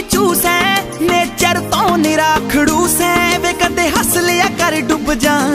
चूस है नेचर तो निरा खड़ूस है वे कदे हस लिया कर डुब जा